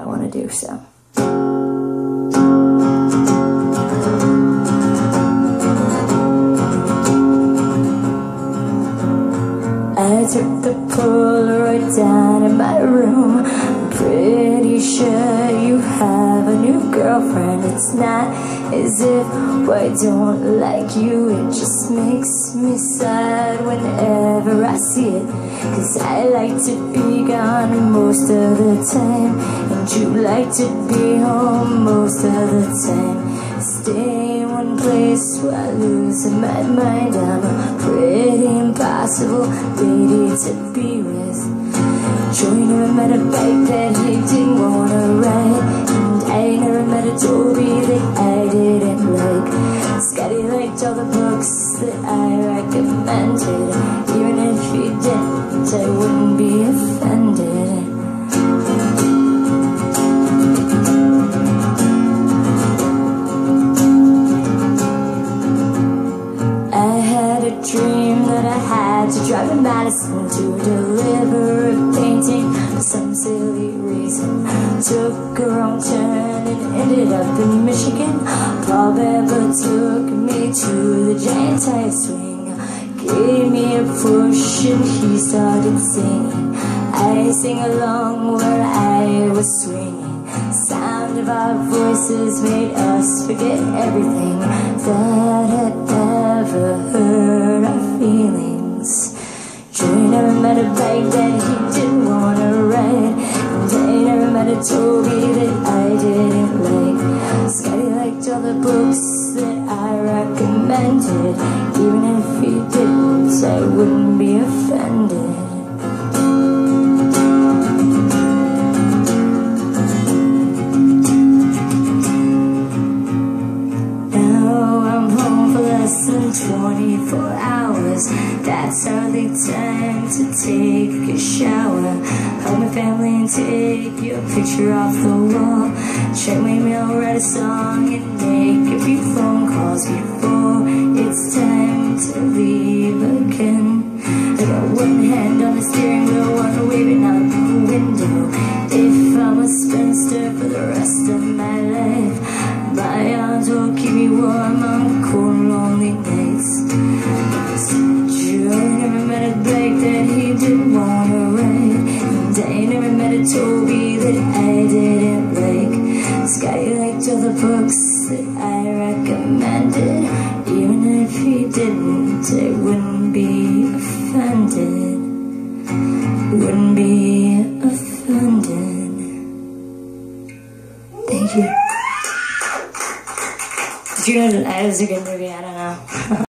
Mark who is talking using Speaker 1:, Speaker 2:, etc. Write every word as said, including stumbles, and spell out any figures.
Speaker 1: I want to do. So. I took the Polaroid down in my room. I'm pretty sure you have a new girlfriend. It's not as if I don't like you. It just makes me sad whenever I see it. Cause I like to be gone most of the time, and you like to be home most of the time. Stay in one place while losing my mind. I'm a pretty impossible lady to be with. Joey never met a bike that he didn't wanna ride, and I never met a Toby that I didn't like. Scotty liked all the books that I recommended. Even if he didn't, I wouldn't be offended. Dream that I had to drive to Madison to deliver a painting for some silly reason. Took a wrong turn and ended up in Michigan. Paul Bever took me to the giant tire swing, gave me a push and he started singing. I sang along where I was swinging. Sound of our voices made us forget everything that had ever hurt our feelings. Joey never met a bike that he didn't wanna ride, and I never met a Toby that I didn't like. Scotty liked all the books that I recommended. Even if he didn't, I wouldn't be offended. twenty-four hours, that's hardly time to take a shower. Hug my family and take your picture off the wall. Check my mail, write a song, and make a few phone calls before it's time to leave again. I got one hand on the steering wheel, one waving out the window. If I'm a spinster for the rest of my life, my arms will keep me warm on cold, lonely nights. Joey never met a bike that he didn't wanna ride, and I never met a Toby that I didn't like. Scotty liked all the books that I recommended. Even if he didn't, I wouldn't be offended. Wouldn't be offended. Thank you. If you know that is a good movie, I don't know.